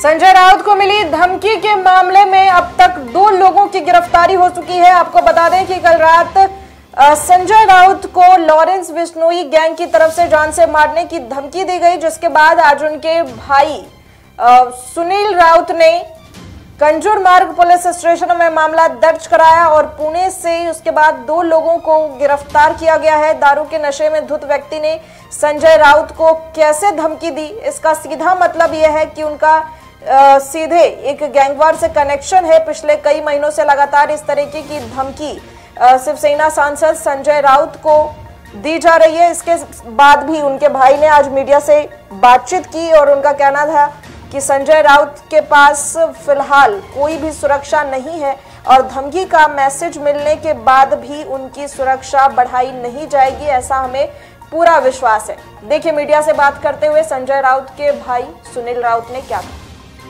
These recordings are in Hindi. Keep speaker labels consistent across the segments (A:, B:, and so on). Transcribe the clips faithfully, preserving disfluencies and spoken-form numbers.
A: संजय राउत को मिली धमकी के मामले में अब तक दो लोगों की गिरफ्तारी हो चुकी है। आपको बता दें कि कल रात संजय राउत को लॉरेंस बिश्नोई गैंग की तरफ से जान से मारने की धमकी दी गई, जिसके बाद आज उनके भाई सुनील राउत ने कंजूर मार्ग पुलिस स्टेशन में मामला दर्ज कराया और पुणे से उसके बाद दो लोगों को गिरफ्तार किया गया है। दारू के नशे में धुत व्यक्ति ने संजय राउत को कैसे धमकी दी, इसका सीधा मतलब यह है कि उनका आ, सीधे एक गैंगवार से कनेक्शन है। पिछले कई महीनों से लगातार इस तरीके की धमकी शिवसेना सांसद संजय राउत को दी जा रही है। इसके बाद भी उनके भाई ने आज मीडिया से बातचीत की और उनका कहना था कि संजय राउत के पास फिलहाल कोई भी सुरक्षा नहीं है और धमकी का मैसेज मिलने के बाद भी उनकी सुरक्षा बढ़ाई नहीं जाएगी, ऐसा हमें पूरा विश्वास है। देखिए, मीडिया से बात करते हुए संजय राउत के भाई सुनील राउत ने क्या कहा।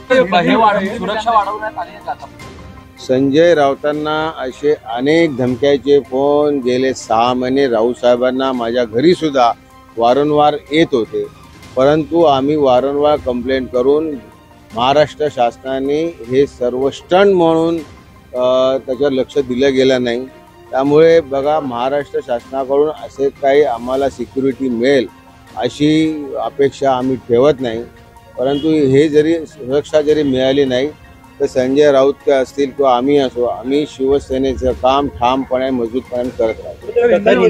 B: संजय राऊतांना असे अनेक धमक्याचे फोन गेले सहा महिने राऊत साहेबांना माझ्या घरी सुद्धा वारंवार येत होते, परंतु आम्ही वारंवार कंप्लेंट करून महाराष्ट्र शासनाने हे सर्व स्टंट म्हणून त्याच्यावर लक्ष दिलं गेलं नाही। त्यामुळे बघा, महाराष्ट्र शासनाकडून असे काही आम्हाला सिक्युरिटी मिळेल अशी अपेक्षा आम्ही ठेवत नाही, परंतु हे जरी सुरक्षा जरी मिळाली नाही तर संजय राऊत के असतील किंवा आम्ही असो, आम्ही शिवसेनेचं काम ठामपणे मजबूतपणे करत राहतो।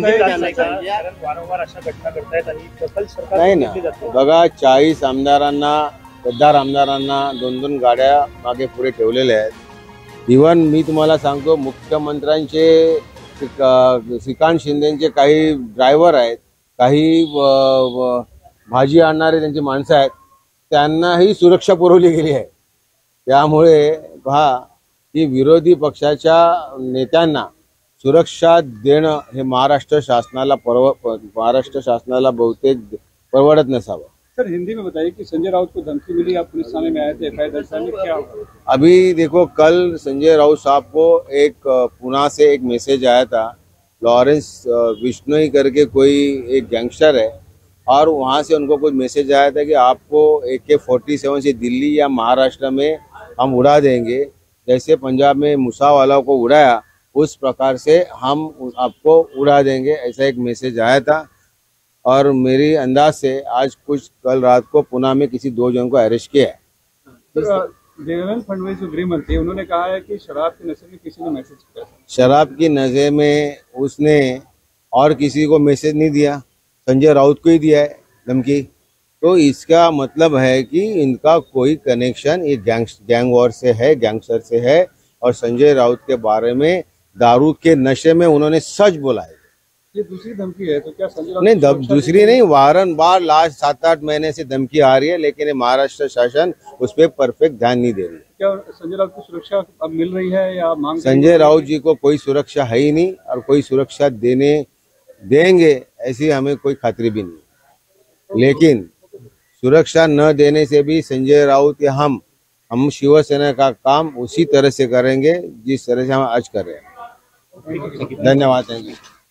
B: नाही ना, बघा, चाळीस आमदारांना गद्दार आमदारांना दोन दोन गाड्या मागे पुढे ठेवलेल्या आहेत। इव्हन मी तुम्हाला सांगतो, मुख्यमंत्र्यांचे श्रीकांत शिंदेचे काही ड्रायव्हर आहेत, काही भाजी आणणारे त्यांची माणसं आहेत, त्यांनाही सुरक्षा पुरवली गेली आहे। त्यामुळे पहा की विरोधी पक्षाच्या नेत्यांना सुरक्षा देणं हे महाराष्ट्र शासनाला परव महाराष्ट्र शासनाला बहुतेक परवडत नसावं।
C: सर, हिंदी में बताइए कि संजय राउत को धमकी मिली, आप पुलिस थाने में आए थे, एफ आई आर दर्ज करने, क्या हुआ?
B: अभी देखो, कल संजय राउत साहब को एक पुणे से एक मैसेज आया था। लॉरेंस बिश्नोई करके कोई एक गैंगस्टर है और वहाँ से उनको कुछ मैसेज आया था कि आपको ए के फोर्टी सेवन से दिल्ली या महाराष्ट्र में हम उड़ा देंगे, जैसे पंजाब में मूसावाला को उड़ाया उस प्रकार से हम आपको उड़ा देंगे, ऐसा एक मैसेज आया था। और मेरी अंदाज से आज कुछ कल रात को पुणे में किसी दो जन को अरेस्ट किया है।
C: देवेंद्र फडणवीस जो गृह मंत्री, उन्होंने कहा है कि शराब के नशे में किसी ने मैसेज किया।
B: शराब की नशे में उसने और किसी को मैसेज नहीं दिया, संजय राउत को ही दिया है धमकी। तो इसका मतलब है कि इनका कोई कनेक्शन ये गैंग गैंग वॉर से है, गैंगस्टर से है। और संजय राउत के बारे में दारू के नशे में उन्होंने सच बोला है।
C: ये दूसरी धमकी है, तो क्या संजय राउत
B: नहीं, दूसरी नहीं, वारंवार लास्ट सात आठ महीने से धमकी आ रही है, लेकिन महाराष्ट्र शासन उस पर परफेक्ट ध्यान नहीं दे रही।
C: क्या संजय राउत को सुरक्षा अब मिल रही है या मांग?
B: संजय राउत जी को कोई सुरक्षा है ही नहीं और कोई सुरक्षा देने देंगे ऐसी हमें कोई खातरी भी नहीं। लेकिन सुरक्षा न देने से भी संजय राउत या हम हम शिवसेना का काम उसी तरह से करेंगे जिस तरह से हम आज कर रहे हैं। धन्यवाद।